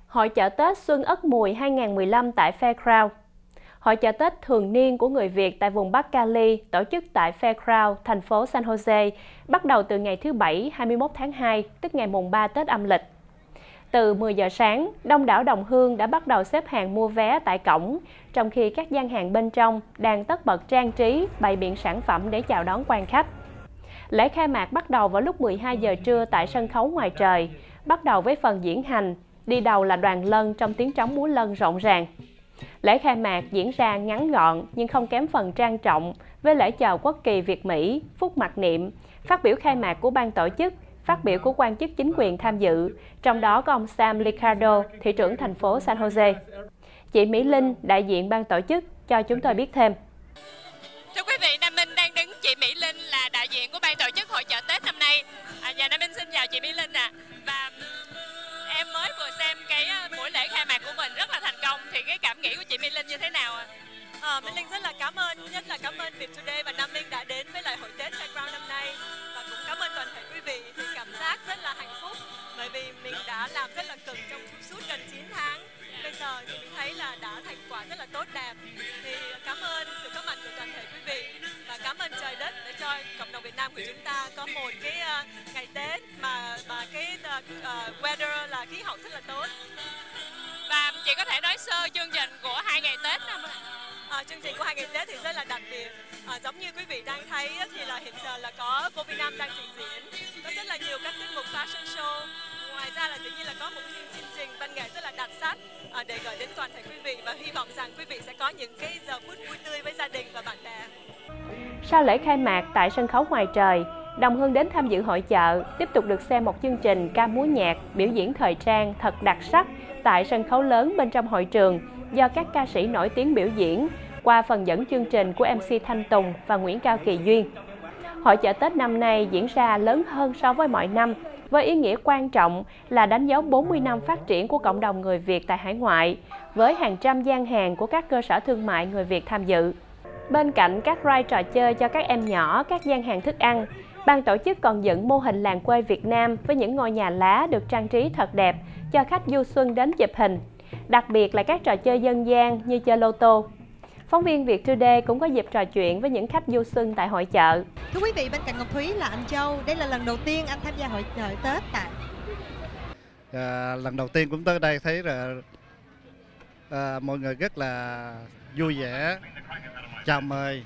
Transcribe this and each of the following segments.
Hội chợ Tết Xuân Ất Mùi 2015 tại Faircrown. Hội chợ Tết thường niên của người Việt tại vùng Bắc Cali tổ chức tại Faircrown, thành phố San Jose, bắt đầu từ ngày thứ Bảy 21 tháng 2, tức ngày mùng 3 Tết âm lịch. Từ 10 giờ sáng, đông đảo đồng hương đã bắt đầu xếp hàng mua vé tại cổng, trong khi các gian hàng bên trong đang tất bật trang trí, bày biện sản phẩm để chào đón quan khách. Lễ khai mạc bắt đầu vào lúc 12 giờ trưa tại sân khấu ngoài trời, bắt đầu với phần diễn hành. Đi đầu là đoàn lân trong tiếng trống múa lân rộn ràng. Lễ khai mạc diễn ra ngắn gọn nhưng không kém phần trang trọng, với lễ chào quốc kỳ Việt Mỹ, phúc mặc niệm, phát biểu khai mạc của ban tổ chức, phát biểu của quan chức chính quyền tham dự, trong đó có ông Sam Liccardo, thị trưởng thành phố San Jose. Chị Mỹ Linh, đại diện ban tổ chức, cho chúng tôi biết thêm. Thưa quý vị, Nam Minh đang đứng chị Mỹ Linh là đại diện của ban tổ chức hội chợ Tết năm nay. Và Nam Minh xin chào chị Mỹ Linh ạ. Và em mới vừa xem cái buổi lễ khai mạc của mình rất là thành công, thì cái cảm nghĩ của chị Mỹ Linh như thế nào ạ? Minh Linh rất là cảm ơn, nhất là cảm ơn Việt Today và Nam Minh đã đến với lại hội Tết Faircrown năm nay, và cũng cảm ơn toàn thể quý vị. Thì cảm giác rất là hạnh phúc bởi vì mình đã làm rất là cực trong suốt gần 9 tháng. Bây giờ thì mình thấy là đã thành quả rất là tốt đẹp. Thì cảm ơn sự có mặt của toàn thể quý vị và cảm ơn trời đất để cho cộng đồng Việt Nam của chúng ta có một cái ngày Tết mà cái weather là khí hậu rất là tốt. Và chị có thể nói sơ chương trình của 2 ngày Tết không ạ? Chương trình của 2 ngày Tết thì rất là đặc biệt. Giống như quý vị đang thấy thì là hiện giờ là có cô Việt Nam đang trình diễn, có rất là nhiều các tiết mục fashion show. Ngoài ra là tự nhiên là có một chương trình văn nghệ rất là đặc sắc để gửi đến toàn thể quý vị, và hy vọng rằng quý vị sẽ có những cái giờ phút vui tươi với gia đình và bạn bè. Sau lễ khai mạc tại sân khấu ngoài trời, đồng hương đến tham dự hội chợ tiếp tục được xem một chương trình ca múa nhạc, biểu diễn thời trang thật đặc sắc tại sân khấu lớn bên trong hội trường do các ca sĩ nổi tiếng biểu diễn qua phần dẫn chương trình của MC Thanh Tùng và Nguyễn Cao Kỳ Duyên. Hội chợ Tết năm nay diễn ra lớn hơn so với mọi năm, với ý nghĩa quan trọng là đánh dấu 40 năm phát triển của cộng đồng người Việt tại hải ngoại, với hàng trăm gian hàng của các cơ sở thương mại người Việt tham dự. Bên cạnh các ride trò chơi cho các em nhỏ, các gian hàng thức ăn, ban tổ chức còn dựng mô hình làng quê Việt Nam với những ngôi nhà lá được trang trí thật đẹp cho khách du xuân đến chụp hình, đặc biệt là các trò chơi dân gian như chơi lô tô. Phóng viên Việt Today cũng có dịp trò chuyện với những khách du xuân tại hội chợ. Thưa quý vị, bên cạnh Ngọc Thúy là anh Châu. Đây là lần đầu tiên anh tham gia hội chợ Tết tại. Lần đầu tiên cũng tới đây thấy là mọi người rất là vui vẻ, chào mời.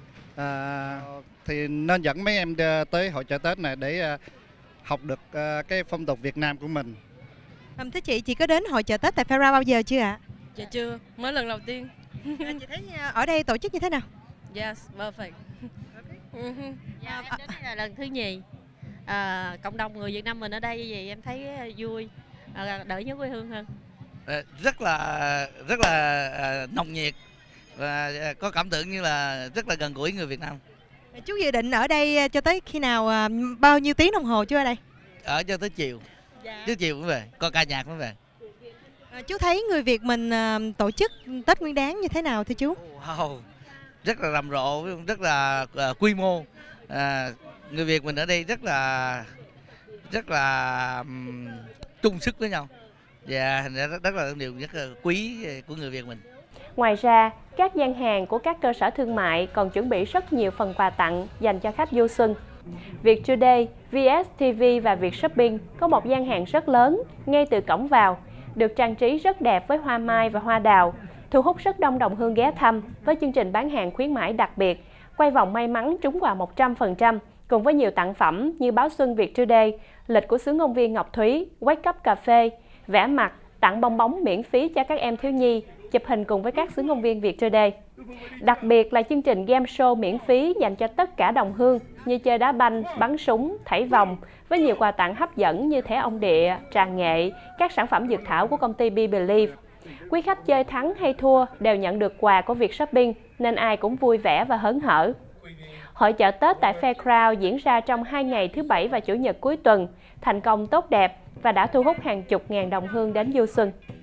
Thì nên dẫn mấy em tới hội chợ Tết này để học được cái phong tục Việt Nam của mình. Thưa chị có đến hội chợ Tết tại Faircrown bao giờ chưa ạ? Dạ chưa, mới lần đầu tiên. Chị thấy ở đây tổ chức như thế nào? Yes, perfect. Dạ, em đến đây là lần thứ nhì. Cộng đồng người Việt Nam mình ở đây như vậy em thấy vui, đỡ nhớ quê hương hơn. Rất là nồng nhiệt và có cảm tưởng như là rất là gần gũi người Việt Nam. Chú dự định ở đây cho tới khi nào, bao nhiêu tiếng đồng hồ chú ở đây? Ở cho tới chiều. Dạ. Tới chiều mới về, coi ca nhạc mới về. Chú thấy người Việt mình tổ chức Tết Nguyên Đán như thế nào thưa chú? Wow, rất là rầm rộ, rất là quy mô. Người Việt mình ở đây rất là chung sức với nhau, và rất là điều rất là quý của người Việt mình. Ngoài ra, các gian hàng của các cơ sở thương mại còn chuẩn bị rất nhiều phần quà tặng dành cho khách du xuân. Việt Today, VSTV và Việt Shopping có một gian hàng rất lớn ngay từ cổng vào, được trang trí rất đẹp với hoa mai và hoa đào, thu hút rất đông đồng hương ghé thăm với chương trình bán hàng khuyến mãi đặc biệt, quay vòng may mắn trúng quà 100%, cùng với nhiều tặng phẩm như báo xuân Việt Today, lịch của xướng ngôn viên Ngọc Thúy, Wake Up Cà phê, vẽ mặt, tặng bong bóng miễn phí cho các em thiếu nhi, chụp hình cùng với các xướng ngôn viên Việt Today. Đặc biệt là chương trình game show miễn phí dành cho tất cả đồng hương như chơi đá banh, bắn súng, thảy vòng, với nhiều quà tặng hấp dẫn như thẻ ông địa, trà nghệ, các sản phẩm dược thảo của công ty Be Believe. Quý khách chơi thắng hay thua đều nhận được quà của Việt Shopping nên ai cũng vui vẻ và hớn hở. Hội chợ Tết tại Faircrown diễn ra trong 2 ngày thứ Bảy và Chủ nhật cuối tuần, thành công tốt đẹp và đã thu hút hàng chục ngàn đồng hương đến du xuân.